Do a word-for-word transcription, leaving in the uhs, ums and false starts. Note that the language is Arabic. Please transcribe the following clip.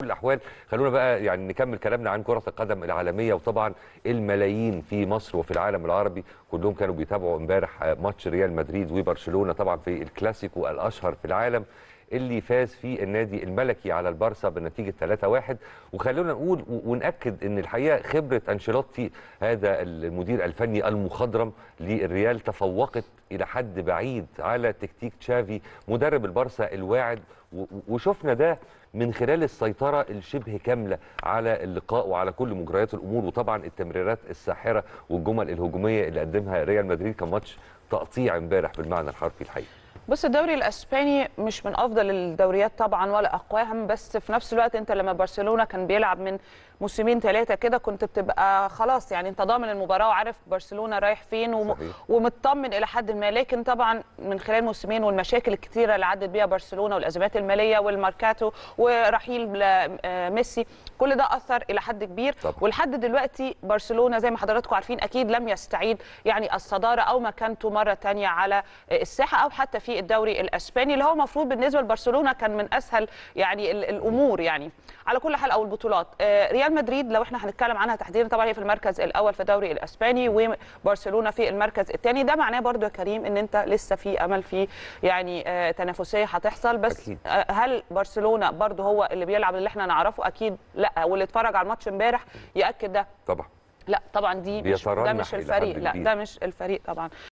كل الاحوال خلونا بقى يعني نكمل كلامنا عن كرة القدم العالمية، وطبعا الملايين في مصر وفي العالم العربي كلهم كانوا بيتابعوا امبارح ماتش ريال مدريد وبرشلونة طبعا في الكلاسيكو الاشهر في العالم اللي فاز فيه النادي الملكي على البارسا بنتيجه ثلاثة واحد. وخلونا نقول ونأكد ان الحقيقه خبره انشيلوتي هذا المدير الفني المخضرم للريال تفوقت الى حد بعيد على تكتيك تشافي مدرب البارسا الواعد، وشفنا ده من خلال السيطره الشبه كامله على اللقاء وعلى كل مجريات الامور، وطبعا التمريرات الساحره والجمل الهجوميه اللي قدمها ريال مدريد. كان ماتش تقطيع امبارح بالمعنى الحرفي الحقيقي. بص، الدوري الاسباني مش من افضل الدوريات طبعا ولا اقواهم، بس في نفس الوقت انت لما برشلونه كان بيلعب من موسمين ثلاثه كده كنت بتبقى خلاص يعني انت ضامن المباراه وعارف برشلونه رايح فين وم... ومطمن الى حد ما. لكن طبعا من خلال موسمين والمشاكل الكثيره اللي عدت بيها برشلونه والازمات الماليه والماركاتو ورحيل ميسي، كل ده اثر الى حد كبير طبعا. ولحد دلوقتي برشلونه زي ما حضراتكم عارفين اكيد لم يستعيد يعني الصداره او مكانته مره ثانيه على الساحه او حتى في الدوري الاسباني اللي هو المفروض بالنسبه لبرشلونه كان من اسهل يعني الامور. يعني على كل حال او البطولات، ريال مدريد لو احنا هنتكلم عنها تحديدا طبعا هي في المركز الاول في الدوري الاسباني وبرشلونه في المركز الثاني. ده معناه برضو يا كريم ان انت لسه في امل في يعني تنافسيه هتحصل، بس أكيد. هل برشلونه برضو هو اللي بيلعب اللي احنا نعرفه؟ اكيد لا، واللي اتفرج على الماتش امبارح ياكد ده طبعا. لا طبعا دي مش ده مش الفريق، لا ده مش الفريق طبعا.